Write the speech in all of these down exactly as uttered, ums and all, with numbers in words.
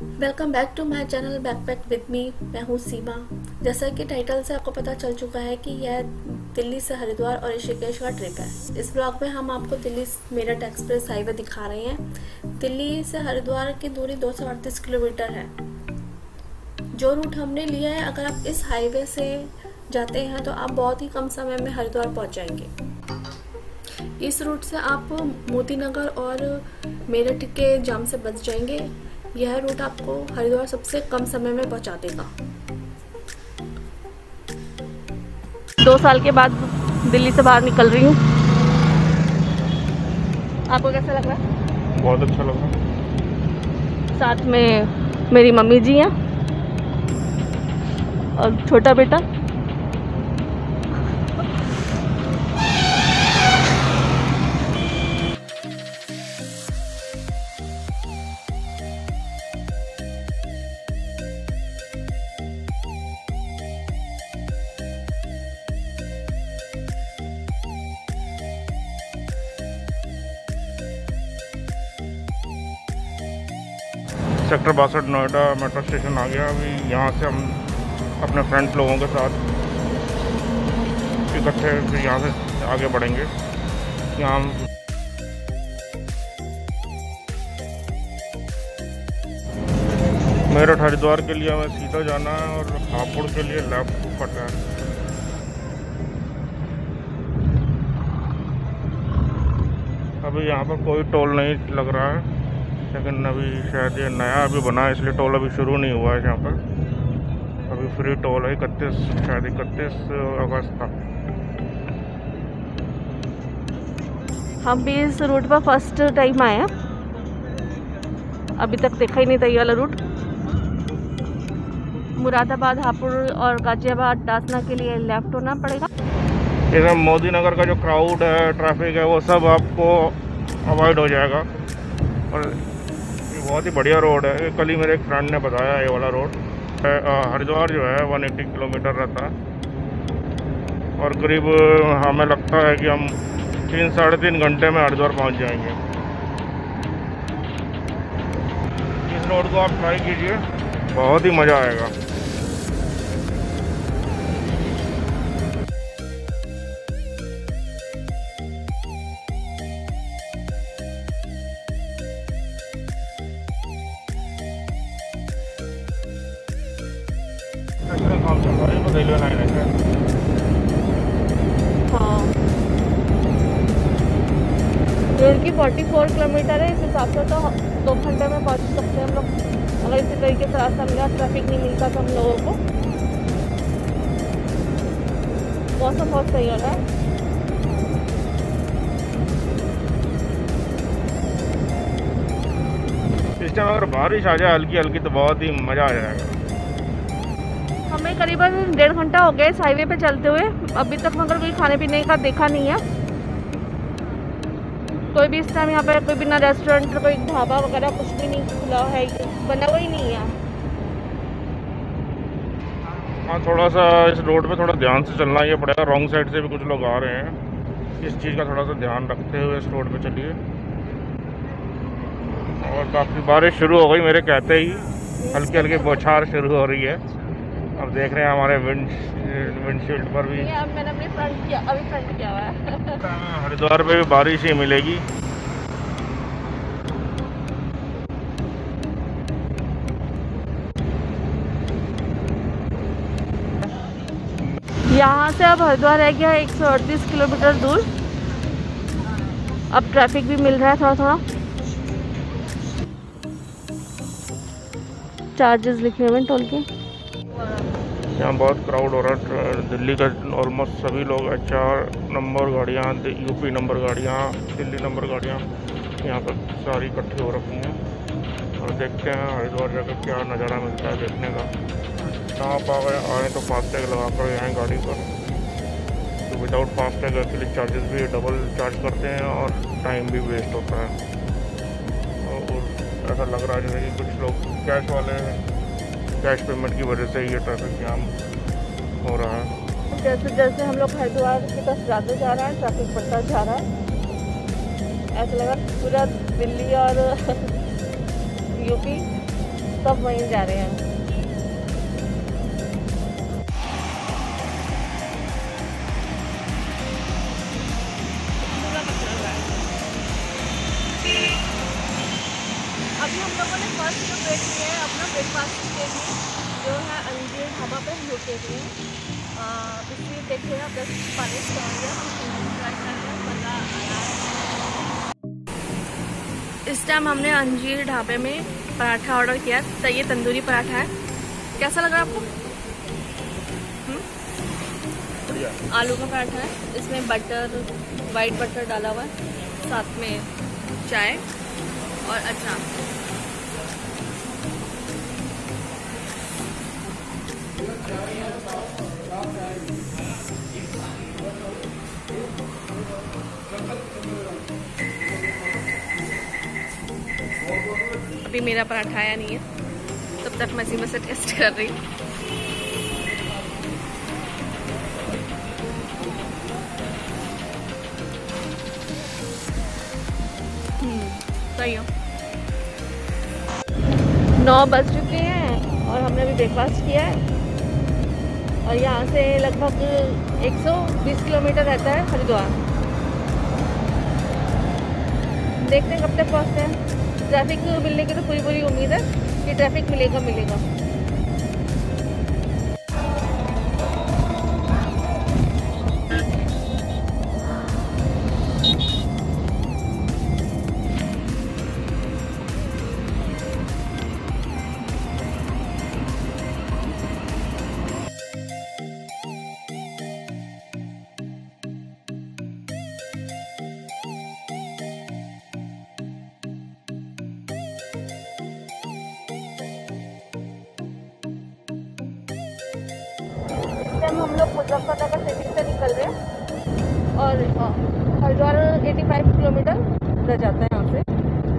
Welcome back to my channel backpack with me. मैं हूँ सीमा। जैसा कि टाइटल से आपको पता चल चुका है कि यह दिल्ली से हरिद्वार और ऋषिकेश का ट्रिप है। इस ब्लॉग में हम आपको दिल्ली मेरठ एक्सप्रेस हाईवे दिखा रहे हैं। दिल्ली से हरिद्वार की दूरी दो सौ अड़तीस किलोमीटर है। जो रूट हमने लिया है, अगर आप इस हाईवे से जाते हैं तो आप बहुत ही कम समय में हरिद्वार पहुँच जाएंगे। इस रूट से आप मोती नगर और मेरठ के जाम से बच जाएंगे। यह रूट आपको हरिद्वार सबसे कम समय में पहुंचा देगा। दो साल के बाद दिल्ली से बाहर निकल रही हूँ। आपको कैसा लग रहा है? बहुत अच्छा लग रहा है। साथ में मेरी मम्मी जी हैं और छोटा बेटा। सेक्टर बासठ नोएडा मेट्रो स्टेशन आ गया। अभी यहाँ से हम अपने फ्रेंड्स लोगों के साथ इकट्ठे फिर यहाँ से आगे बढ़ेंगे। यहाँ हम मेरठ हरिद्वार के लिए हमें सीधा जाना है और हापुड़ के लिए लेफ्ट कटना है। अभी यहाँ पर कोई टोल नहीं लग रहा है, लेकिन अभी शायद ये नया अभी बना है, इसलिए टोल अभी शुरू नहीं हुआ है यहाँ पर। अभी फ्री टोल है इकतीस शायद इकतीस अगस्त तक। हम भी इस रूट पर फर्स्ट टाइम आए हैं। अभी तक देखा ही नहीं था ये वाला रूट। मुरादाबाद, हापुड़ और गाजियाबाद, दासना के लिए लेफ्ट होना पड़ेगा। इसमें मोदी नगर का जो क्राउड है, ट्रैफिक है, वो सब आपको अवॉइड हो जाएगा। और ये बहुत ही बढ़िया रोड है। कल ही मेरे एक फ्रेंड ने बताया ये वाला रोड। हरिद्वार जो है एक सौ अस्सी किलोमीटर रहता है और करीब हमें लगता है कि हम तीन साढ़े तीन घंटे में हरिद्वार पहुंच जाएंगे। इस रोड को आप ट्राई कीजिए, बहुत ही मज़ा आएगा। काम चल रहा है रेलवे लाइन है। हाँ, रेल की चौवालीस किलोमीटर है। इस हिसाब से तो दो घंटे में पहुंच सकते हैं हम लोग, अगर इसी तरीके से रास्ता मिला, ट्रैफिक नहीं मिलता तो हम लोगों को। मौसम बहुत सही हो रहा है। इस टाइम अगर बारिश आ जाए हल्की हल्की तो बहुत ही मज़ा आ जाएगा। हमें करीबन डेढ़ घंटा हो गया इस हाईवे पे चलते हुए। अभी तक मगर कोई खाने पीने का देखा नहीं है। कोई भी इस टाइम यहाँ पे कोई बिना रेस्टोरेंट, कोई ढाबा वगैरह कुछ भी नहीं खुला है, बना हुआ ही नहीं है। हाँ, थोड़ा सा इस रोड पे थोड़ा ध्यान से चलना ये पड़ेगा। रॉन्ग साइड से भी कुछ लोग आ रहे हैं, इस चीज़ का थोड़ा सा ध्यान रखते हुए इस रोड पे चलिए। और काफ़ी बारिश शुरू हो गई मेरे कहते ही, हल्की हल्की बौछार शुरू हो रही है। अब देख रहे हैं हमारे विंड विंडशील्ड पर भी। अब मैंने अपने फ्रंट किया, अभी फ्रंट किया हुआ है। हरिद्वार पे भी बारिश ही मिलेगी। यहाँ से अब हरिद्वार रह गया एक सौ अड़तीस किलोमीटर दूर। अब ट्रैफिक भी मिल रहा है थोड़ा थोड़ा। चार्जेस लिखे हुए हैं टोल के। यहाँ बहुत क्राउड हो रहा है। दिल्ली का ऑलमोस्ट सभी लोग, एच आर नंबर गाड़ियाँ, यूपी नंबर गाड़ियाँ, दिल्ली नंबर गाड़ियाँ यहाँ पर सारी इकट्ठी हो रखी हैं। और देखते हैं हरिद्वार जाकर क्या नज़ारा मिलता है देखने का। यहाँ आप आए तो फास्टैग लगा कर आएँ गाड़ी पर। तो विदाउट फास्टैग के लिए चार्जेस भी डबल चार्ज करते हैं और टाइम भी वेस्ट होता है। और ऐसा लग रहा है जैसे कि कुछ लोग कैश वाले कैश पेमेंट की वजह से ये ट्रैफिक जाम हो रहा है। जैसे जैसे हम लोग हरिद्वार की तरफ जाते जा रहे हैं, ट्रैफिक बढ़ता जा रहा है। ऐसा लगा पूरा दिल्ली और यूपी सब वहीं जा रहे हैं। अभी हम लोगों ने फर्स्ट जो वेट किया है अपना ब्रेकफास्ट के लिए, जो है अंजीर ढाबा पे रुके हुए हैं। इसलिए देखिए आप दस पानी से हम ट्राई कर रहे हैं, मज़ा आ रहा है। इस टाइम हमने अंजीर ढाबे में पराठा ऑर्डर किया है। तो ये तंदूरी पराठा है। कैसा लग रहा है आपको? आलू का पराठा है, इसमें बटर, वाइट बटर डाला हुआ है, साथ में चाय और अचार। अभी मेरा पराठा आया नहीं है, तब तक मैं इसी में से टेस्ट कर रही हूँ। सही हो। नौ बज चुके हैं और हमने अभी ब्रेकफास्ट किया है और यहाँ से लगभग एक सौ बीस किलोमीटर रहता है हरिद्वार। देखते हैं कब तक पहुँचते हैं। ट्रैफिक मिलने की तो पूरी पूरी उम्मीद है कि ट्रैफिक मिलेगा मिलेगा। हम लोग मुजफ्फरनगर सिटी से निकल रहे हैं और हरिद्वार पचासी किलोमीटर रह जाता है यहाँ से।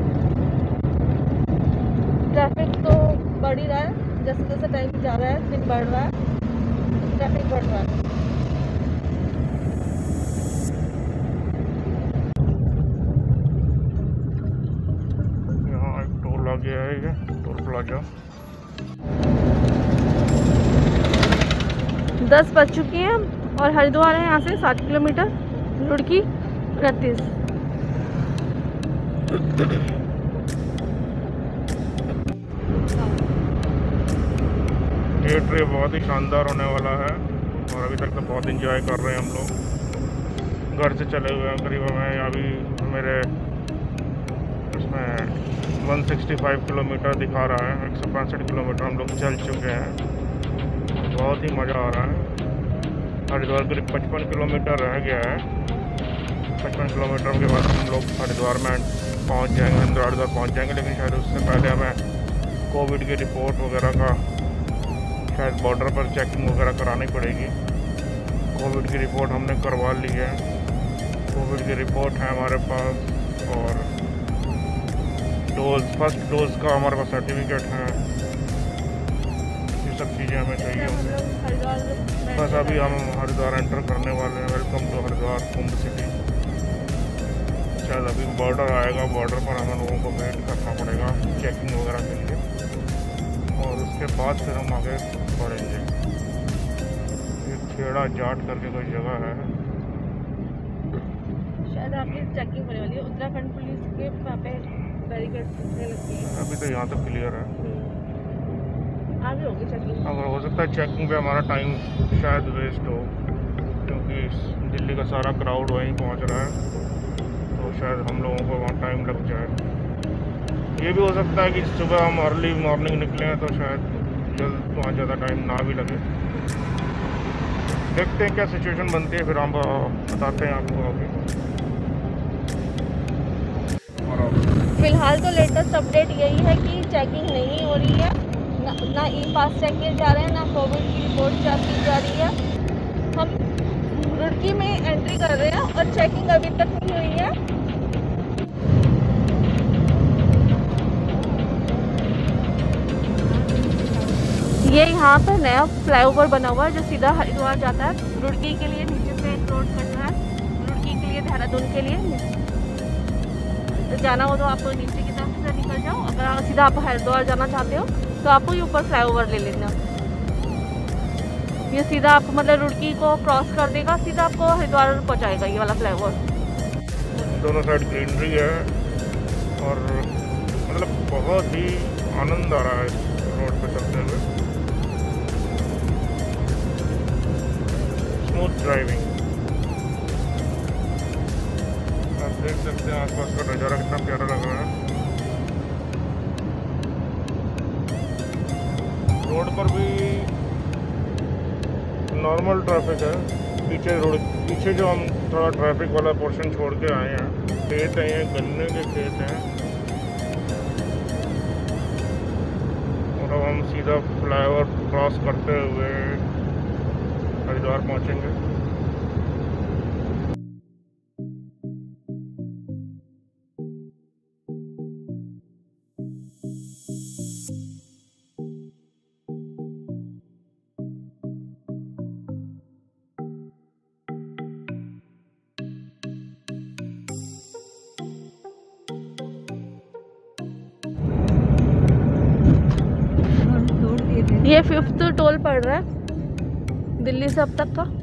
ट्रैफिक तो बढ़ ही रहा है, जैसे जैसे टाइम जा रहा है दिन बढ़ रहा है, ट्रैफिक बढ़ रहा है। यहाँ एक टोल आ गया है, ये टोल प्लाजा। दस बज चुकी हैं और हरिद्वार है यहाँ से सात किलोमीटर, रुड़की उनतीस। ये ट्रिप बहुत ही शानदार होने वाला है और अभी तक तो बहुत इंजॉय कर रहे हैं हम लोग। घर से चले हुए हैं करीब, हमें अभी मेरे इसमें एक सौ पैंसठ किलोमीटर दिखा रहा है। एक सौ पैंसठ किलोमीटर हम लोग चल चुके हैं। बहुत ही मज़ा आ रहा है। हरिद्वार करीब पचपन किलोमीटर रह गया है। पचपन किलोमीटर के बाद हम लोग हरिद्वार में पहुंच जाएंगे, हरिद्वार पहुंच जाएंगे। लेकिन शायद उससे पहले हमें कोविड की रिपोर्ट वगैरह का शायद बॉर्डर पर चेकिंग वगैरह करानी पड़ेगी। कोविड की रिपोर्ट हमने करवा ली है, कोविड की रिपोर्ट है हमारे पास और डोज फर्स्ट डोज का हमारे पास सर्टिफिकेट है। सब चीज़ें हमें चाहिए। बस अभी हम हरिद्वार एंटर करने वाले हैं। Welcome to Haridwar Kumbh city. शायद अभी बॉर्डर आएगा, बॉर्डर पर हमें लोगों को वेट करना पड़ेगा चेकिंग वगैरह के लिए और उसके बाद फिर हम आगे बढ़ेंगे। ये खेड़ा जाट करके कोई जगह है, शायद आपकी चेकिंग होने वाली है। उत्तराखंड पुलिस के वहाँ पे बैरिकेड लगती है। अभी तो यहाँ तक क्लियर है, आगे होगी चेकिंग। अगर हो सकता है चेकिंग पे हमारा टाइम शायद वेस्ट हो, क्योंकि दिल्ली का सारा क्राउड वहीं पहुंच रहा है, तो शायद हम लोगों को वहाँ टाइम लग जाए। ये भी हो सकता है कि सुबह हम अर्ली मॉर्निंग निकले हैं तो शायद जल्द वहाँ ज़्यादा टाइम ना भी लगे। देखते हैं क्या सिचुएशन बनती है, फिर हम बताते हैं आपको आगे। फिलहाल तो लेटेस्ट अपडेट यही है कि चेकिंग नहीं हो रही है, ना, ना ई पास चेक किए जा रहे हैं, ना कोविड की रिपोर्ट चेक की जा रही है। हम रुड़की में एंट्री कर रहे हैं और चेकिंग अभी तक नहीं हुई है। ये यहाँ पर नया फ्लाईओवर बना हुआ है जो सीधा हरिद्वार जाता है। रुड़की के लिए नीचे से एक रोड कट रहा है, रुड़की के लिए देहरादून के लिए तो जाना हो तो आप नीचे की तरफ से निकल जाओ। अगर सीधा आप हरिद्वार जाना चाहते हो तो आपको ये ऊपर फ्लाईओवर ले लेना। ये सीधा आपको मतलब रुड़की को क्रॉस कर देगा, सीधा आपको हरिद्वार पहुंचाएगा ये वाला फ्लाईओवर। दोनों साइड ग्रीनरी है और मतलब बहुत ही आनंद आ रहा है इस रोड पे चलते हुए। स्मूथ ड्राइविंग, आप देख सकते हैं आसपास का नज़ारा कितना प्यारा लग रहा है। रोड पर भी नॉर्मल ट्रैफिक है। पीछे रोड पीछे जो हम थोड़ा ट्रैफिक वाला पोर्शन छोड़ के आए हैं, खेत हैं, ये गन्ने के खेत हैं और अब हम सीधा फ्लाईओवर क्रॉस करते हुए हरिद्वार पहुंचेंगे। ये फिफ्थ टोल पड़ रहा है दिल्ली से अब तक का।